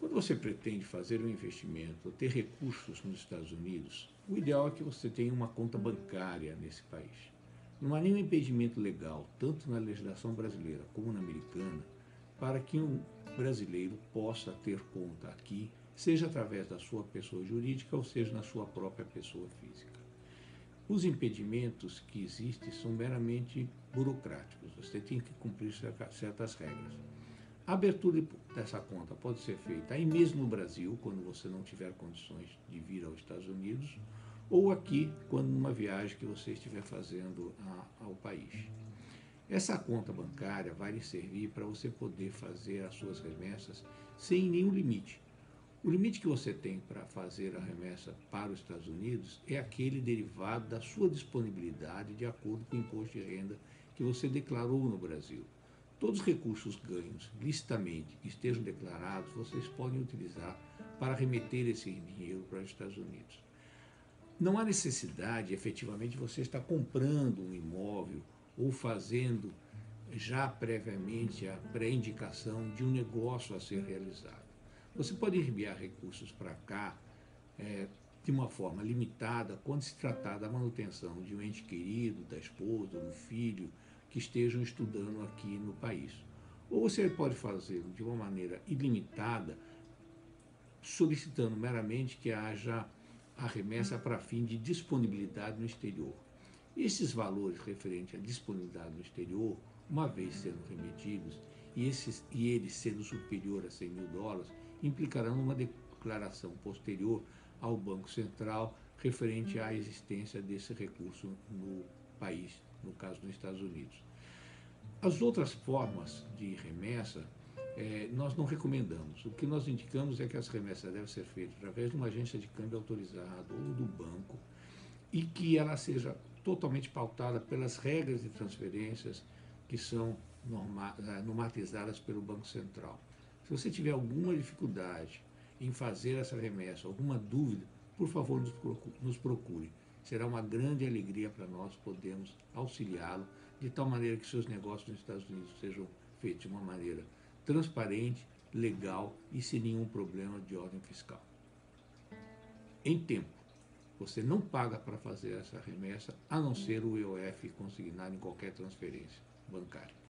Quando você pretende fazer um investimento ou ter recursos nos Estados Unidos, o ideal é que você tenha uma conta bancária nesse país. Não há nenhum impedimento legal, tanto na legislação brasileira como na americana, para que um brasileiro possa ter conta aqui, seja através da sua pessoa jurídica ou seja na sua própria pessoa física. Os impedimentos que existem são meramente burocráticos. Você tem que cumprir certas regras. A abertura dessa conta pode ser feita aí mesmo no Brasil, quando você não tiver condições de vir aos Estados Unidos, ou aqui, quando numa viagem que você estiver fazendo ao país. Essa conta bancária vai lhe servir para você poder fazer as suas remessas sem nenhum limite. O limite que você tem para fazer a remessa para os Estados Unidos é aquele derivado da sua disponibilidade de acordo com o imposto de renda que você declarou no Brasil. Todos os recursos ganhos licitamente que estejam declarados, vocês podem utilizar para remeter esse dinheiro para os Estados Unidos. Não há necessidade, efetivamente, de você estar comprando um imóvel ou fazendo já previamente a pré-indicação de um negócio a ser realizado. Você pode enviar recursos para cá de uma forma limitada quando se tratar da manutenção de um ente querido, da esposa, do filho, que estejam estudando aqui no país. Ou você pode fazê-lo de uma maneira ilimitada, solicitando meramente que haja a remessa para fim de disponibilidade no exterior. Esses valores referentes à disponibilidade no exterior, uma vez sendo remetidos, e eles sendo superior a 100 mil dólares, implicarão uma declaração posterior ao Banco Central referente à existência desse recurso no país, no caso dos Estados Unidos. As outras formas de remessa nós não recomendamos. O que nós indicamos é que as remessas devem ser feitas através de uma agência de câmbio autorizada ou do banco e que ela seja totalmente pautada pelas regras de transferências que são normatizadas pelo Banco Central. Se você tiver alguma dificuldade em fazer essa remessa, alguma dúvida, por favor, nos procure. Será uma grande alegria para nós podermos auxiliá-lo de tal maneira que seus negócios nos Estados Unidos sejam feitos de uma maneira transparente, legal e sem nenhum problema de ordem fiscal. Em tempo. Você não paga para fazer essa remessa, a não ser o EOF consignado em qualquer transferência bancária.